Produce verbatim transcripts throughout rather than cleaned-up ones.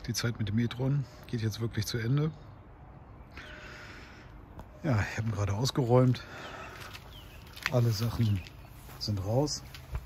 Die Zeit mit dem e-tron geht jetzt wirklich zu Ende. Ja, ich habe ihn gerade ausgeräumt. Alle Sachen sind raus.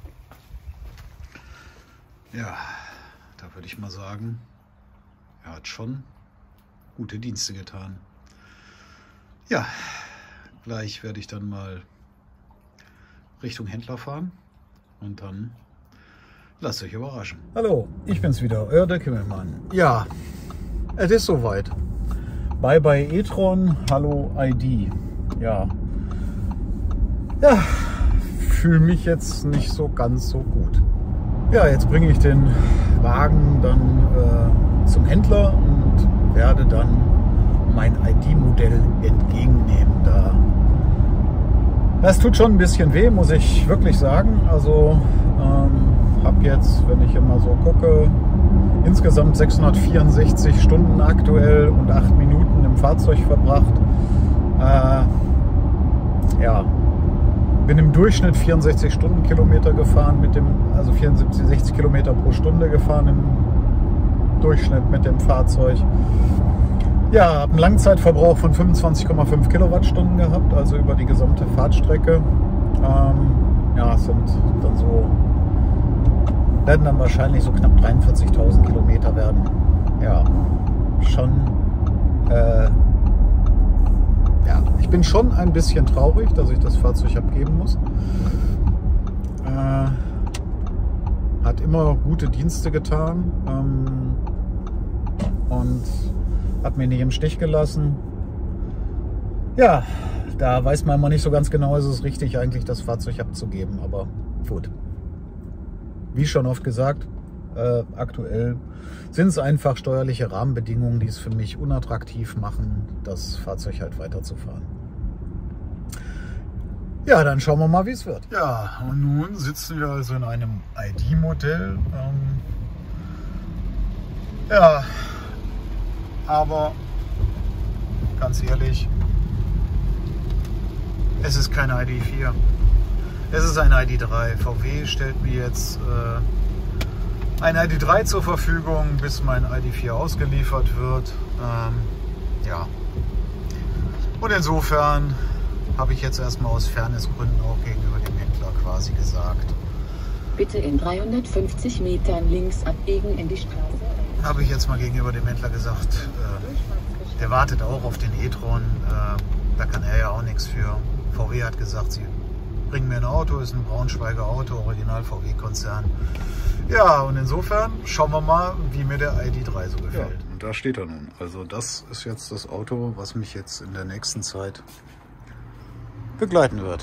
Ja, da würde ich mal sagen, er hat schon gute Dienste getan. Ja, gleich werde ich dann mal Richtung Händler fahren und dann lasst euch überraschen. Hallo, ich bin's wieder, euer Dirk Himmelmann. Ja, es ist soweit. Bye bye e-tron, hallo I D. Ja, ja, fühle mich jetzt nicht so ganz so gut. Ja, jetzt bringe ich den Wagen dann äh, zum Händler und werde dann mein I D-Modell entgegennehmen. Da. Das tut schon ein bisschen weh, muss ich wirklich sagen. Also ähm, habe jetzt, wenn ich immer so gucke, insgesamt sechshundertvierundsechzig Stunden aktuell und acht Minuten im Fahrzeug verbracht. Äh, ja, bin im Durchschnitt vierundsechzig Stundenkilometer gefahren, mit dem, also vierundsiebzig, sechzig Kilometer pro Stunde gefahren im Durchschnitt mit dem Fahrzeug. Ja, habe einen Langzeitverbrauch von fünfundzwanzig Komma fünf Kilowattstunden gehabt, also über die gesamte Fahrtstrecke. Ähm, ja, es sind dann so, werden dann wahrscheinlich so knapp dreiundvierzigtausend Kilometer werden. Ja, schon, äh, ja, ich bin schon ein bisschen traurig, dass ich das Fahrzeug abgeben muss. Äh, hat immer gute Dienste getan ähm, und hat mich nicht im Stich gelassen. Ja, da weiß man immer nicht so ganz genau, ist es richtig eigentlich das Fahrzeug abzugeben, aber gut. Wie schon oft gesagt, äh, aktuell sind es einfach steuerliche Rahmenbedingungen, die es für mich unattraktiv machen, das Fahrzeug halt weiterzufahren. Ja, dann schauen wir mal, wie es wird. Ja, und nun sitzen wir also in einem I D-Modell. Ähm, ja, aber ganz ehrlich, es ist kein I D vier. Es ist ein I D drei. V W stellt mir jetzt äh, ein I D drei zur Verfügung, bis mein I D vier ausgeliefert wird. Ähm, ja. Und insofern habe ich jetzt erstmal aus Fairnessgründen auch gegenüber dem Händler quasi gesagt. Bitte in dreihundertfünfzig Metern links abbiegen in die Straße. Habe ich jetzt mal gegenüber dem Händler gesagt, äh, der wartet auch auf den e-tron. Äh, da kann er ja auch nichts für. V W hat gesagt, sie bringen mir ein Auto, ist ein Braunschweiger Auto, Original V W-Konzern. Ja, und insofern schauen wir mal, wie mir der I D drei so gefällt. Ja, und da steht er nun. Also das ist jetzt das Auto, was mich jetzt in der nächsten Zeit begleiten wird.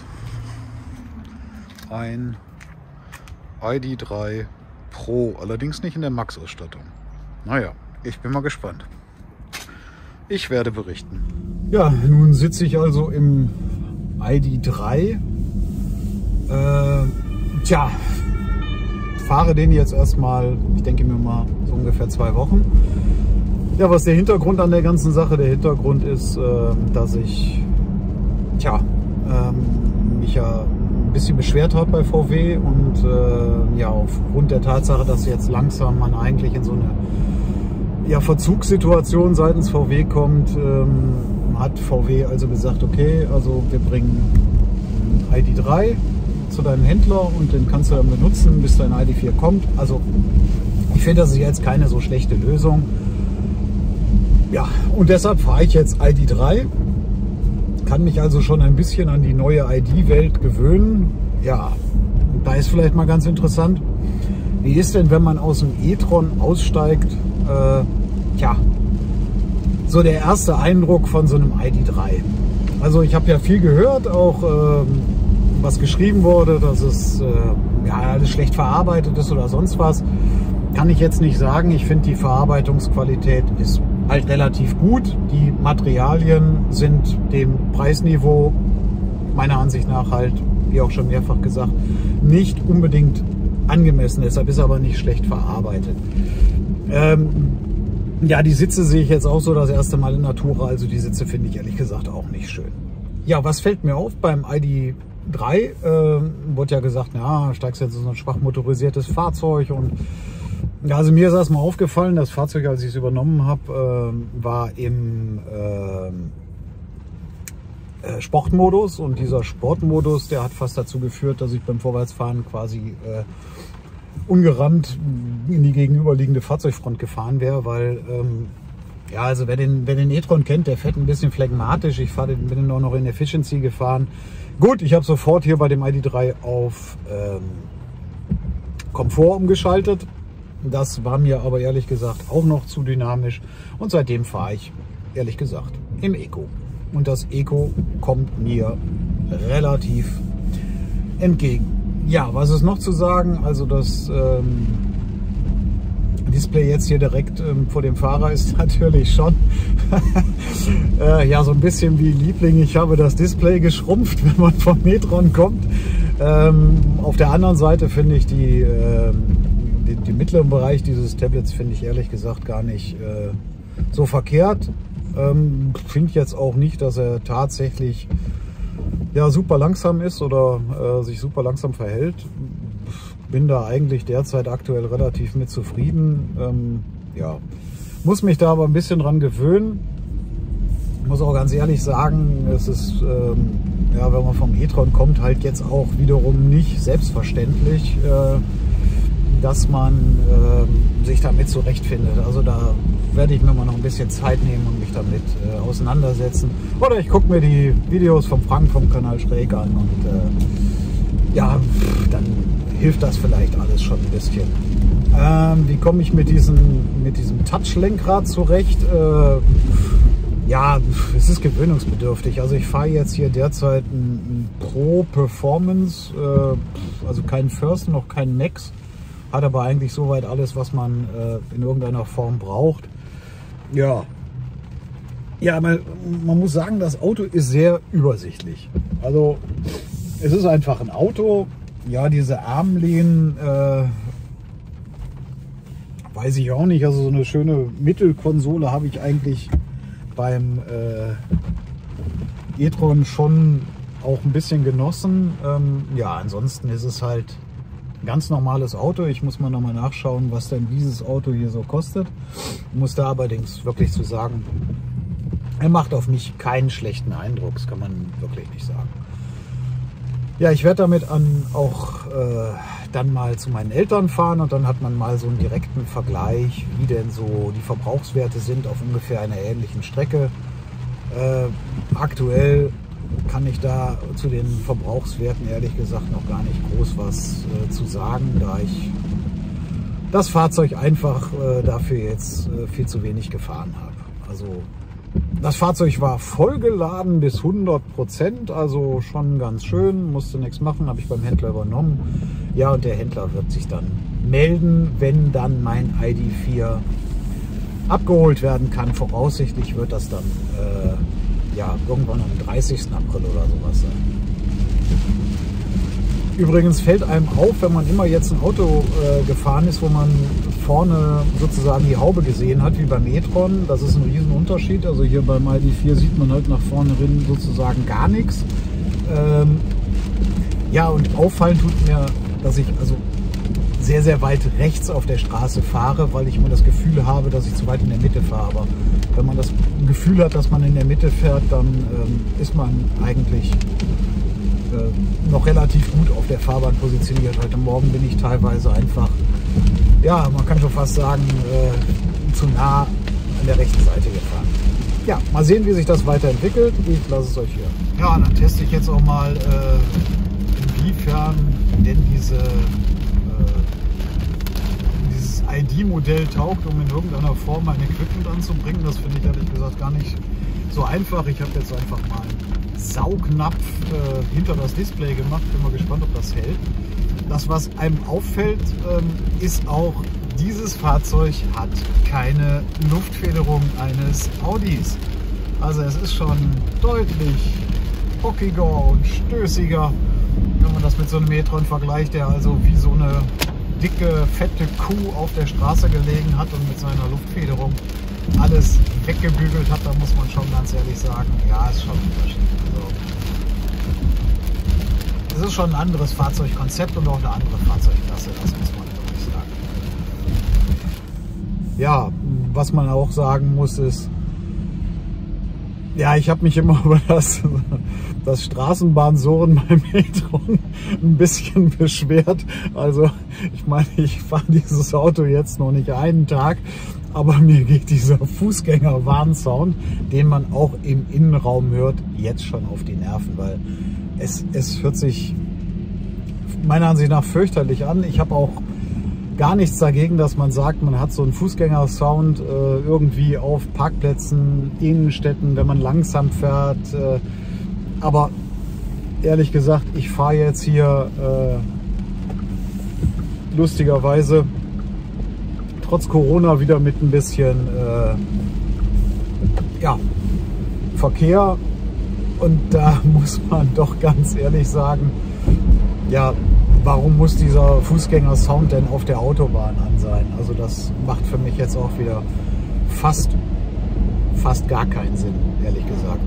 Ein I D drei Pro, allerdings nicht in der Max-Ausstattung. Naja, ich bin mal gespannt. Ich werde berichten. Ja, nun sitze ich also im I D drei. Äh, tja, fahre den jetzt erstmal, ich denke mir mal, so ungefähr zwei Wochen. Ja, was der Hintergrund an der ganzen Sache? Der Hintergrund ist, äh, dass ich, tja, ähm, mich ja ein bisschen beschwert habe bei V W und äh, ja, aufgrund der Tatsache, dass jetzt langsam man eigentlich in so eine ja, Verzugssituation seitens V W kommt, ähm, hat V W also gesagt, okay, also wir bringen I D drei zu deinem Händler und den kannst du dann benutzen, bis dein I D vier kommt. Also ich finde, das ist jetzt keine so schlechte Lösung. Ja, und deshalb fahre ich jetzt I D drei. Kann mich also schon ein bisschen an die neue I D-Welt gewöhnen. Ja, da ist vielleicht mal ganz interessant, wie ist denn, wenn man aus dem e-tron aussteigt, äh, tja, so der erste Eindruck von so einem I D drei. Also ich habe ja viel gehört, auch äh, was geschrieben wurde, dass es äh, ja, alles schlecht verarbeitet ist oder sonst was. Kann ich jetzt nicht sagen. Ich finde, die Verarbeitungsqualität ist halt relativ gut. Die Materialien sind dem Preisniveau meiner Ansicht nach halt, wie auch schon mehrfach gesagt, nicht unbedingt angemessen. Deshalb ist aber nicht schlecht verarbeitet. Ähm, ja, die Sitze sehe ich jetzt auch so das erste Mal in Natura. Also die Sitze finde ich ehrlich gesagt auch nicht schön. Ja, was fällt mir auf beim I D drei? Äh, wurde ja gesagt, na, steigst jetzt in so ein schwach motorisiertes Fahrzeug und Ja, also mir ist erstmal aufgefallen, das Fahrzeug, als ich es übernommen habe, äh, war im äh, äh, Sportmodus, und dieser Sportmodus, der hat fast dazu geführt, dass ich beim Vorwärtsfahren quasi äh, ungerammt in die gegenüberliegende Fahrzeugfront gefahren wäre, weil ähm, ja, also wer den, wer den e-tron kennt, der fährt ein bisschen phlegmatisch. Ich fahre den, bin den auch noch in Efficiency gefahren. Gut, ich habe sofort hier bei dem I D drei auf ähm, Komfort umgeschaltet. Das war mir aber ehrlich gesagt auch noch zu dynamisch, und seitdem fahre ich ehrlich gesagt im Eco. Und das Eco kommt mir relativ entgegen. Ja, was ist noch zu sagen? Also das ähm, Display jetzt hier direkt ähm, vor dem Fahrer ist natürlich schon äh, ja, so ein bisschen wie Liebling. Ich habe das Display geschrumpft, wenn man vom e-tron kommt. Ähm, auf der anderen Seite finde ich die ähm, Den, den mittleren Bereich dieses Tablets finde ich ehrlich gesagt gar nicht äh, so verkehrt. Ähm, finde ich jetzt auch nicht, dass er tatsächlich ja, super langsam ist oder äh, sich super langsam verhält. Bin da eigentlich derzeit aktuell relativ mit zufrieden. Ähm, ja, muss mich da aber ein bisschen dran gewöhnen. Muss auch ganz ehrlich sagen, es ist, ähm, ja, wenn man vom e-tron kommt, halt jetzt auch wiederum nicht selbstverständlich, äh, dass man äh, sich damit zurechtfindet. Also da werde ich mir mal noch ein bisschen Zeit nehmen und mich damit äh, auseinandersetzen. Oder ich gucke mir die Videos vom Frank vom Kanal Schräg an, und äh, ja, dann hilft das vielleicht alles schon ein bisschen. Ähm, wie komme ich mit diesem, mit diesem Touch-Lenkrad zurecht? Äh, ja, es ist gewöhnungsbedürftig. Also ich fahre jetzt hier derzeit ein, ein Pro Performance, äh, also kein First, noch kein Max. Hat aber eigentlich soweit alles, was man äh, in irgendeiner Form braucht. Ja, ja, man, man muss sagen, das Auto ist sehr übersichtlich. Also es ist einfach ein Auto. Ja, diese Armlehnen, äh, weiß ich auch nicht. Also so eine schöne Mittelkonsole habe ich eigentlich beim äh, e-tron schon auch ein bisschen genossen. Ähm, ja, ansonsten ist es halt ganz normales Auto. Ich muss mal nochmal nachschauen, was denn dieses Auto hier so kostet. Ich muss da allerdings wirklich zu sagen, er macht auf mich keinen schlechten Eindruck. Das kann man wirklich nicht sagen. Ja, ich werde damit an, auch äh, dann mal zu meinen Eltern fahren, und dann hat man mal so einen direkten Vergleich, wie denn so die Verbrauchswerte sind auf ungefähr einer ähnlichen Strecke. Äh, aktuell kann ich da zu den Verbrauchswerten ehrlich gesagt noch gar nicht groß was äh, zu sagen, da ich das Fahrzeug einfach äh, dafür jetzt äh, viel zu wenig gefahren habe. Also das Fahrzeug war vollgeladen bis hundert Prozent, also schon ganz schön, musste nichts machen, habe ich beim Händler übernommen. Ja, und der Händler wird sich dann melden, wenn dann mein I D vier abgeholt werden kann. Voraussichtlich wird das dann äh, ja, irgendwann am dreißigsten April oder sowas sein. Übrigens fällt einem auf, wenn man immer jetzt ein Auto äh, gefahren ist, wo man vorne sozusagen die Haube gesehen hat, wie beim e-tron. Das ist ein Riesenunterschied. Also hier beim I D vier sieht man halt nach vorne drin sozusagen gar nichts. Ähm, ja, und auffallen tut mir, dass ich also sehr, sehr weit rechts auf der Straße fahre, weil ich immer das Gefühl habe, dass ich zu weit in der Mitte fahre. Aber wenn man das Gefühl hat, dass man in der Mitte fährt, dann ähm, ist man eigentlich äh, noch relativ gut auf der Fahrbahn positioniert. Heute Morgen bin ich teilweise einfach, ja, man kann schon fast sagen, äh, zu nah an der rechten Seite gefahren. Ja, mal sehen, wie sich das weiterentwickelt. Ich lasse es euch hier. Ja, dann teste ich jetzt auch mal, äh, inwiefern denn diese I D-Modell taugt, um in irgendeiner Form mein Equipment anzubringen. Das finde ich ehrlich gesagt gar nicht so einfach. Ich habe jetzt einfach mal einen Saugnapf äh, hinter das Display gemacht. Bin mal gespannt, ob das hält. Das, was einem auffällt, ähm, ist auch, dieses Fahrzeug hat keine Luftfederung eines Audis. Also es ist schon deutlich bockiger und stößiger, wenn man das mit so einem e-tron vergleicht, der also wie so eine dicke, fette Kuh auf der Straße gelegen hat und mit seiner Luftfederung alles weggebügelt hat. Da muss man schon ganz ehrlich sagen, ja, ist schon ein Unterschied. Also, es ist schon ein anderes Fahrzeugkonzept und auch eine andere Fahrzeugklasse, das muss man wirklich sagen. ja, was man auch sagen muss ist, ja, ich habe mich immer über das, das Straßenbahnsurren beim e-tron ein bisschen beschwert. Also ich meine, ich fahre dieses Auto jetzt noch nicht einen Tag, aber mir geht dieser Fußgänger-Warnsound, den man auch im Innenraum hört, jetzt schon auf die Nerven, weil es, es hört sich meiner Ansicht nach fürchterlich an. Ich habe auch gar nichts dagegen, dass man sagt, man hat so einen Fußgänger-Sound äh, irgendwie auf Parkplätzen, Innenstädten, wenn man langsam fährt. Äh, aber ehrlich gesagt, ich fahre jetzt hier äh, lustigerweise trotz Corona wieder mit ein bisschen äh, ja, Verkehr. Und da muss man doch ganz ehrlich sagen, ja, warum muss dieser Fußgänger-Sound denn auf der Autobahn an sein? Also das macht für mich jetzt auch wieder fast, fast gar keinen Sinn, ehrlich gesagt.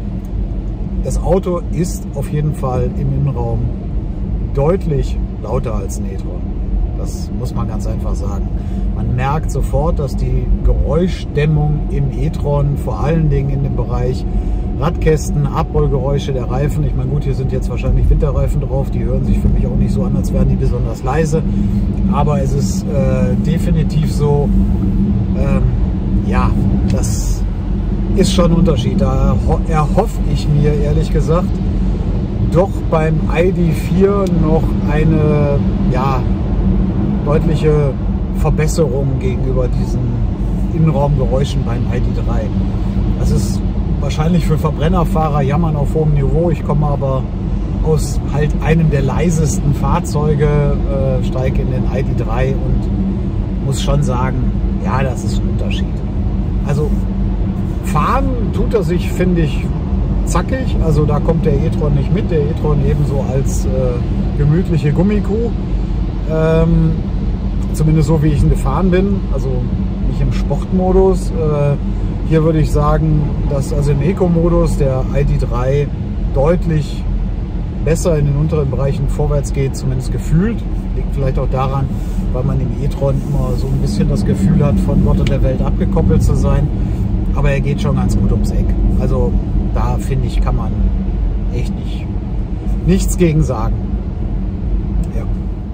Das Auto ist auf jeden Fall im Innenraum deutlich lauter als ein e-tron. Das muss man ganz einfach sagen. Man merkt sofort, dass die Geräuschdämmung im e-tron, vor allen Dingen in dem Bereich Radkästen, Abrollgeräusche der Reifen. Ich meine, gut, hier sind jetzt wahrscheinlich Winterreifen drauf. Die hören sich für mich auch nicht so an, als wären die besonders leise. Aber es ist äh, definitiv so, ähm, ja, das ist schon ein Unterschied. Da erhoffe ich mir, ehrlich gesagt, doch beim I D vier noch eine, ja, deutliche Verbesserung gegenüber diesen Innenraumgeräuschen beim I D drei. Das ist wahrscheinlich für Verbrennerfahrer jammern auf hohem Niveau. Ich komme aber aus halt einem der leisesten Fahrzeuge, äh, steige in den I D drei und muss schon sagen, ja, das ist ein Unterschied. Also fahren tut er sich, finde ich, zackig. Also da kommt der e-tron nicht mit. Der e-tron ebenso als äh, gemütliche Gummikuh. Ähm, zumindest so, wie ich ihn gefahren bin. Also nicht im Sportmodus. Äh, Hier würde ich sagen, dass also im Eco-Modus der I D drei deutlich besser in den unteren Bereichen vorwärts geht, zumindest gefühlt. Liegt vielleicht auch daran, weil man im e-tron immer so ein bisschen das Gefühl hat, von Gott und der Welt abgekoppelt zu sein. Aber er geht schon ganz gut ums Eck. Also da finde ich, kann man echt nicht, nichts gegen sagen. Ja.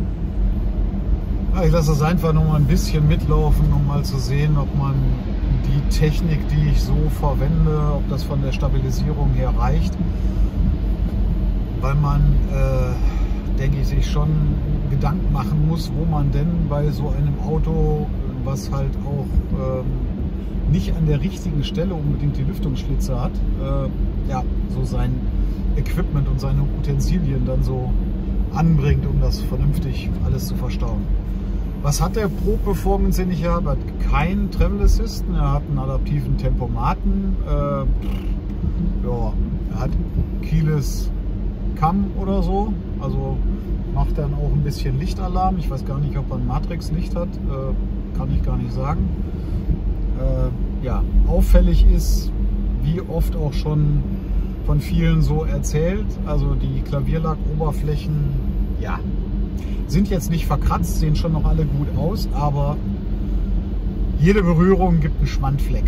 Ich lasse es einfach noch mal ein bisschen mitlaufen, um mal zu sehen, ob man die Technik, die ich so verwende, ob das von der Stabilisierung her reicht. Weil man, äh, denke ich, sich schon Gedanken machen muss, wo man denn bei so einem Auto, was halt auch ähm, nicht an der richtigen Stelle unbedingt die Lüftungsschlitze hat, äh, ja, so sein Equipment und seine Utensilien dann so anbringt, um das vernünftig alles zu verstauen. Was hat der Pro Performance, den ich hier habe? Er hat keinen Travel Assistant, er hat einen adaptiven Tempomaten, äh, ja, er hat Keyless Cam oder so, also macht dann auch ein bisschen Lichtalarm. Ich weiß gar nicht, ob er ein Matrix-Licht hat, äh, kann ich gar nicht sagen. Äh, ja, auffällig ist, wie oft auch schon von vielen so erzählt, also die Klavierlackoberflächen, ja, sind jetzt nicht verkratzt, sehen schon noch alle gut aus, aber jede Berührung gibt einen Schmandfleck.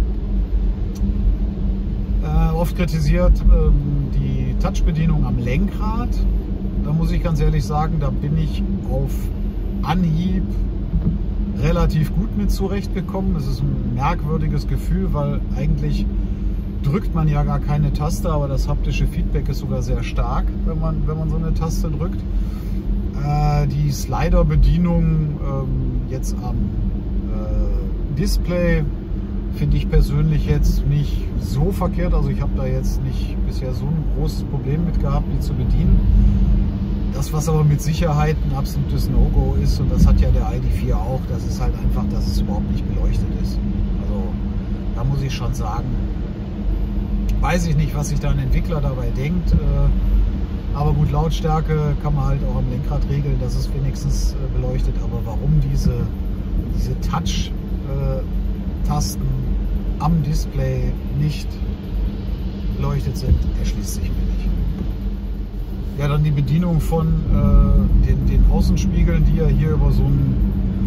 Äh, oft kritisiert ähm, die Touchbedienung am Lenkrad. Da muss ich ganz ehrlich sagen, da bin ich auf Anhieb relativ gut mit zurechtgekommen. Es ist ein merkwürdiges Gefühl, weil eigentlich drückt man ja gar keine Taste, aber das haptische Feedback ist sogar sehr stark, wenn man, wenn man so eine Taste drückt. Äh, die Slider-Bedienung ähm, jetzt am äh, Display finde ich persönlich jetzt nicht so verkehrt. Also ich habe da jetzt nicht bisher so ein großes Problem mit gehabt, die zu bedienen. Das, was aber mit Sicherheit ein absolutes No-Go ist, und das hat ja der I D vier auch, das ist halt einfach, dass es überhaupt nicht beleuchtet ist. Also da muss ich schon sagen, weiß ich nicht, was sich da ein Entwickler dabei denkt. Aber gut, Lautstärke kann man halt auch am Lenkrad regeln, dass es wenigstens beleuchtet. Aber warum diese, diese Touch-Tasten am Display nicht beleuchtet sind, erschließt sich mir nicht. Ja, dann die Bedienung von äh, den, den Außenspiegeln, die ja hier über so ein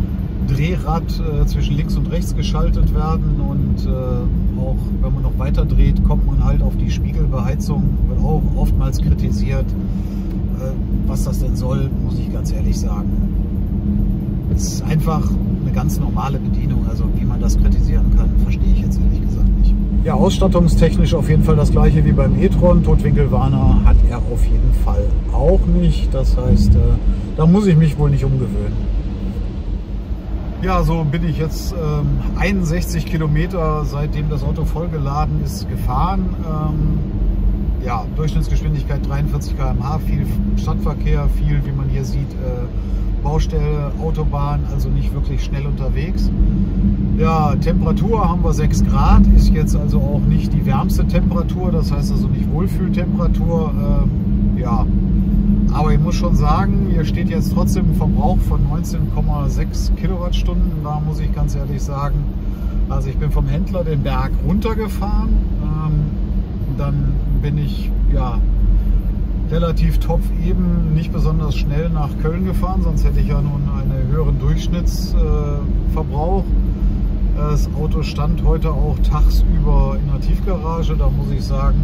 Drehrad äh, zwischen links und rechts geschaltet werden und äh, auch wenn man noch weiter dreht, kommt man halt auf die Spiegelbeheizung, wird auch oftmals kritisiert. Äh, was das denn soll, muss ich ganz ehrlich sagen. Es ist einfach eine ganz normale Bedienung, also wie man das kritisieren kann, verstehe ich jetzt ehrlich gesagt nicht. Ja, ausstattungstechnisch auf jeden Fall das gleiche wie beim e-tron. Totwinkelwarner hat er auf jeden Fall auch nicht. Das heißt, äh, da muss ich mich wohl nicht umgewöhnen. Ja, so bin ich jetzt ähm, einundsechzig Kilometer, seitdem das Auto vollgeladen ist, gefahren. Ähm, ja, Durchschnittsgeschwindigkeit dreiundvierzig Kilometer pro Stunde, viel Stadtverkehr, viel, wie man hier sieht, äh, Baustelle, Autobahn, also nicht wirklich schnell unterwegs. Ja, Temperatur haben wir sechs Grad, ist jetzt also auch nicht die wärmste Temperatur, das heißt also nicht Wohlfühltemperatur. Ähm, ja. Aber ich muss schon sagen, hier steht jetzt trotzdem ein Verbrauch von neunzehn Komma sechs Kilowattstunden. Da muss ich ganz ehrlich sagen, also ich bin vom Händler den Berg runtergefahren. Ähm, dann bin ich ja relativ topfeben, nicht besonders schnell nach Köln gefahren, sonst hätte ich ja nun einen höheren Durchschnittsverbrauch. Äh, das Auto stand heute auch tagsüber in der Tiefgarage, da muss ich sagen,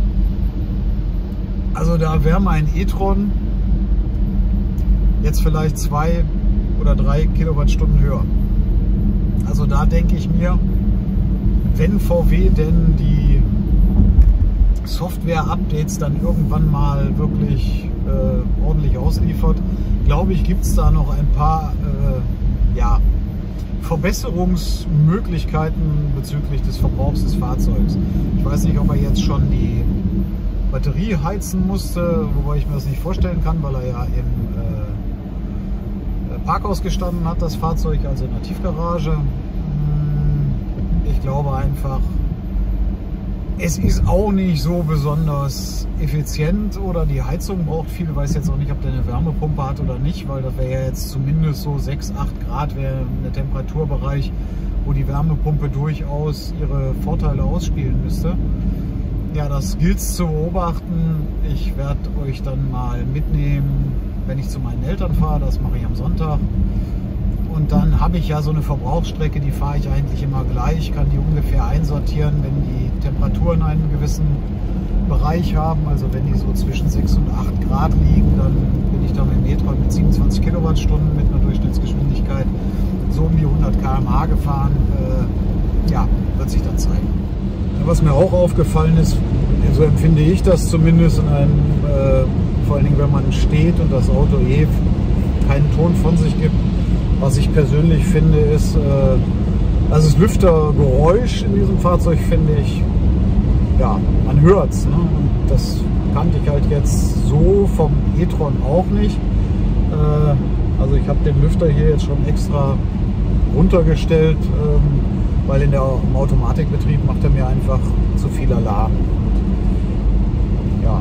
also da wäre mein e-tron jetzt vielleicht zwei oder drei Kilowattstunden höher. Also da denke ich mir, wenn V W denn die Software-Updates dann irgendwann mal wirklich äh, ordentlich ausliefert, glaube ich, gibt es da noch ein paar äh, ja, Verbesserungsmöglichkeiten bezüglich des Verbrauchs des Fahrzeugs. Ich weiß nicht, ob er jetzt schon die Batterie heizen musste, wobei ich mir das nicht vorstellen kann, weil er ja im äh, Parkhaus gestanden hat, das Fahrzeug, also in der Tiefgarage. Ich glaube einfach, es ist auch nicht so besonders effizient oder die Heizung braucht viel. Ich weiß jetzt auch nicht, ob der eine Wärmepumpe hat oder nicht, weil das wäre ja jetzt zumindest so sechs, acht Grad wäre der Temperaturbereich, wo die Wärmepumpe durchaus ihre Vorteile ausspielen müsste. Ja, das gilt es zu beobachten. Ich werde euch dann mal mitnehmen, wenn ich zu meinen Eltern fahre. Das mache ich am Sonntag. Und dann habe ich ja so eine Verbrauchsstrecke, die fahre ich eigentlich immer gleich, kann die ungefähr einsortieren, wenn die Temperaturen einen gewissen Bereich haben. Also wenn die so zwischen sechs und acht Grad liegen, dann bin ich da mit dem e-tron mit siebenundzwanzig Kilowattstunden mit einer Durchschnittsgeschwindigkeit so um die hundert Kilometer pro Stunde gefahren. Äh, ja, wird sich dann zeigen. Was mir auch aufgefallen ist, so empfinde ich das zumindest in einem, äh, vor allen Dingen wenn man steht und das Auto eh keinen Ton von sich gibt. Was ich persönlich finde ist, äh, also das Lüftergeräusch in diesem Fahrzeug finde ich, ja, man hört es. Ne? Und das kannte ich halt jetzt so vom e-tron auch nicht. Äh, also ich habe den Lüfter hier jetzt schon extra runtergestellt, ähm, weil in der, im Automatikbetrieb macht er mir einfach zu viel Alarm. Und, ja.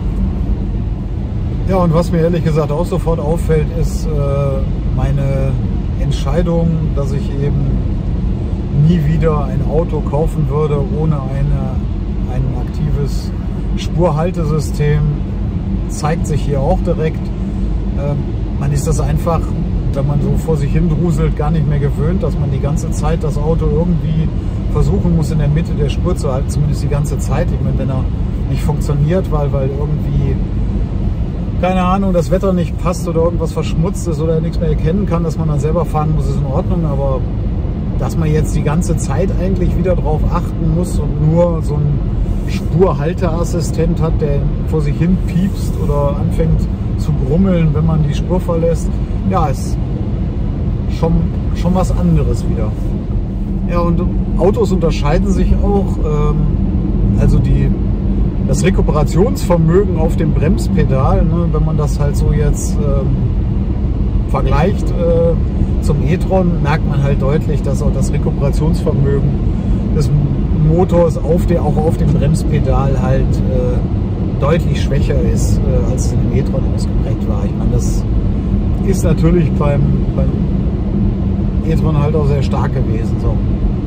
ja, und was mir ehrlich gesagt auch sofort auffällt, ist äh, meine Entscheidung, dass ich eben nie wieder ein Auto kaufen würde ohne eine, ein aktives Spurhaltesystem. Zeigt sich hier auch direkt. Ähm, man ist das einfach, wenn man so vor sich hin druselt, gar nicht mehr gewöhnt, dass man die ganze Zeit das Auto irgendwie versuchen muss, in der Mitte der Spur zu halten, zumindest die ganze Zeit. Ich meine, wenn er nicht funktioniert, weil, weil irgendwie, keine Ahnung, das Wetter nicht passt oder irgendwas verschmutzt ist oder er nichts mehr erkennen kann, dass man dann selber fahren muss, ist in Ordnung, aber dass man jetzt die ganze Zeit eigentlich wieder drauf achten muss und nur so einen Spurhalteassistent hat, der vor sich hin piepst oder anfängt zu brummeln, wenn man die Spur verlässt, ja, ist schon, schon was anderes wieder. Ja, und Autos unterscheiden sich auch, ähm, also die, das Rekuperationsvermögen auf dem Bremspedal, ne, wenn man das halt so jetzt ähm, vergleicht äh, zum e-tron, merkt man halt deutlich, dass auch das Rekuperationsvermögen des Motors auf der, auch auf dem Bremspedal halt äh, deutlich schwächer ist, äh, als es in dem e-tron ausgeprägt war. Ich meine, das ist natürlich beim, beim e-tron halt auch sehr stark gewesen. So.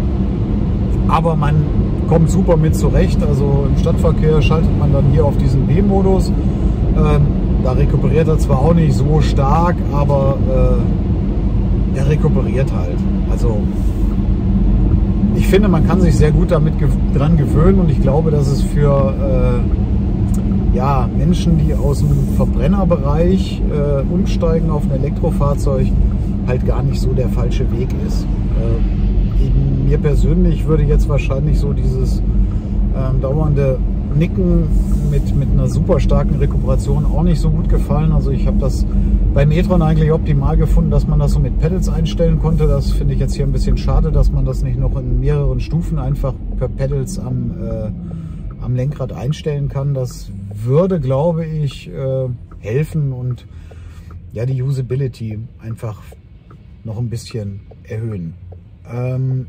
Aber man kommt super mit zurecht. Also im Stadtverkehr schaltet man dann hier auf diesen B-Modus. Ähm, da rekuperiert er zwar auch nicht so stark, aber äh, der rekuperiert halt. Also ich finde, man kann sich sehr gut damit dran gewöhnen und ich glaube, dass es für äh, ja, Menschen, die aus dem Verbrennerbereich äh, umsteigen auf ein Elektrofahrzeug, halt gar nicht so der falsche Weg ist. Äh, eben mir persönlich würde jetzt wahrscheinlich so dieses äh, dauernde Nicken mit, mit einer super starken Rekuperation auch nicht so gut gefallen. Also ich habe das beim e-tron eigentlich optimal gefunden, dass man das so mit Pedals einstellen konnte. Das finde ich jetzt hier ein bisschen schade, dass man das nicht noch in mehreren Stufen einfach per Pedals am, äh, am Lenkrad einstellen kann. Das würde, glaube ich, äh, helfen und ja, die Usability einfach noch ein bisschen erhöhen. Ähm,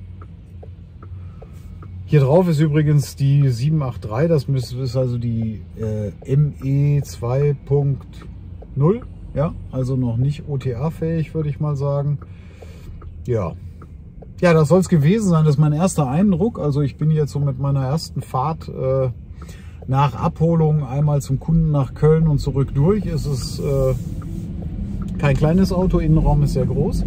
Hier drauf ist übrigens die sieben acht drei, das ist also die äh, M E zwei Punkt null, ja, also noch nicht O T A-fähig, würde ich mal sagen. Ja, ja, das soll es gewesen sein, das ist mein erster Eindruck. Also ich bin jetzt so mit meiner ersten Fahrt äh, nach Abholung einmal zum Kunden nach Köln und zurück durch. Es ist äh, kein kleines Auto, Innenraum ist sehr groß,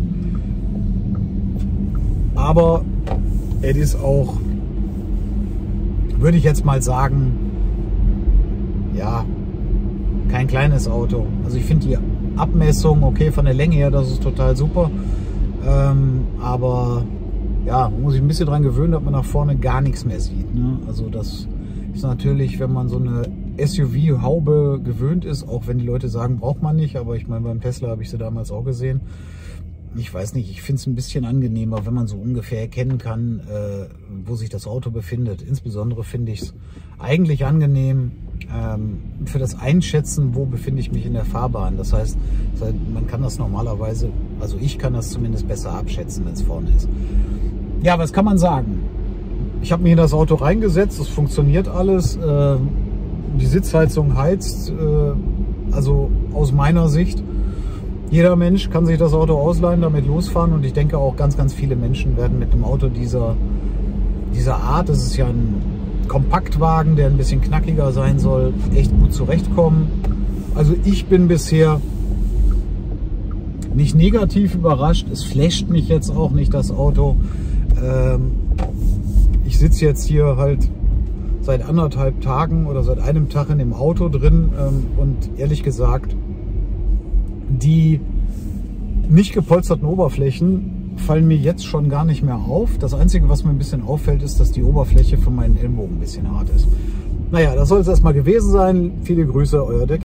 aber es ist auch, würde ich jetzt mal sagen, ja, kein kleines Auto. Also ich finde die Abmessung, okay, von der Länge her, das ist total super. Ähm, aber ja, man muss sich ein bisschen dran gewöhnen, dass man nach vorne gar nichts mehr sieht. Ne? Also das ist natürlich, wenn man so eine S U V-Haube gewöhnt ist, auch wenn die Leute sagen, braucht man nicht, aber ich meine, beim Tesla habe ich sie damals auch gesehen. Ich weiß nicht, ich finde es ein bisschen angenehmer, wenn man so ungefähr erkennen kann, äh, wo sich das Auto befindet. Insbesondere finde ich es eigentlich angenehm ähm, für das Einschätzen, wo befinde ich mich in der Fahrbahn. Das heißt, man kann das normalerweise, also ich kann das zumindest besser abschätzen, wenn es vorne ist. Ja, was kann man sagen? Ich habe mich in das Auto reingesetzt, es funktioniert alles. Äh, die Sitzheizung heizt, äh, also aus meiner Sicht. Jeder Mensch kann sich das Auto ausleihen, damit losfahren und ich denke auch ganz, ganz viele Menschen werden mit einem Auto dieser, dieser Art, das ist ja ein Kompaktwagen, der ein bisschen knackiger sein soll, echt gut zurechtkommen. Also ich bin bisher nicht negativ überrascht, es flasht mich jetzt auch nicht das Auto. Ähm, ich sitze jetzt hier halt seit anderthalb Tagen oder seit einem Tag in dem Auto drin ähm, und ehrlich gesagt, die nicht gepolsterten Oberflächen fallen mir jetzt schon gar nicht mehr auf. Das Einzige, was mir ein bisschen auffällt, ist, dass die Oberfläche von meinen Ellbogen ein bisschen hart ist. Naja, das soll es erstmal gewesen sein. Viele Grüße, euer Deck.